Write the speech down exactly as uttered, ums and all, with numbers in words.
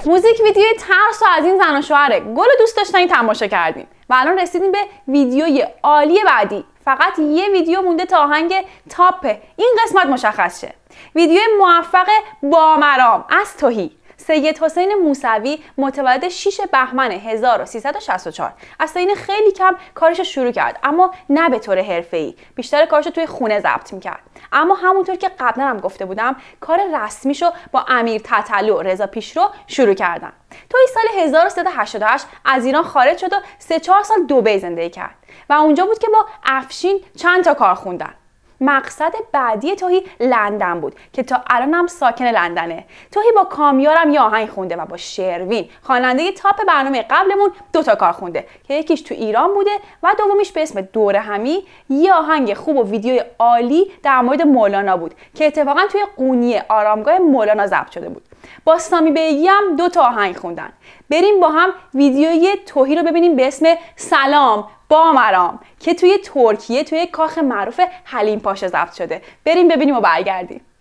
موزیک ویدیوی ترس و از این زن و شوهره گل دوست داشتنی تماشا کردیم و الان رسیدیم به ویدیوی عالی بعدی. فقط یه ویدیو مونده تا آهنگ تاپ این قسمت مشخص شه. ویدیو موفق بامرام از تهی. سید حسین موسوی متولد شش بهمن هزار و سیصد و شصت و چهار از سین خیلی کم کارش رو شروع کرد، اما نه به طور حرفه‌ای. بیشتر کارش رو توی خونه ضبط می‌کرد. اما همونطور که قبلا هم گفته بودم کار رسمیشو با امیر تتلو و رضا پیشرو شروع کردن. توی سال هزار و سیصد و هشتاد و هشت از ایران خارج شد و سه چهار سال دبی زندگی کرد و اونجا بود که با افشین چند تا کار خوندن. مقصد بعدی تهی لندن بود که تا الان هم ساکن لندنه. تهی با کامیارم یه آهنگ خونده و با شروین خواننده تاپ برنامه قبلمون دو تا کار خونده که یکیش تو ایران بوده و دومیش به اسم دور همی یه آهنگ خوب و ویدیوی عالی در مورد مولانا بود که اتفاقا توی قونیه آرامگاه مولانا ضبط شده بود. با سامی بیگی هم دو تا آهنگ خوندن. بریم با هم ویدیوی تهی رو ببینیم به اسم سلام بامرام که توی ترکیه توی کاخ معروف حلیم پاشا ضبط شده. بریم ببینیم و برگردیم.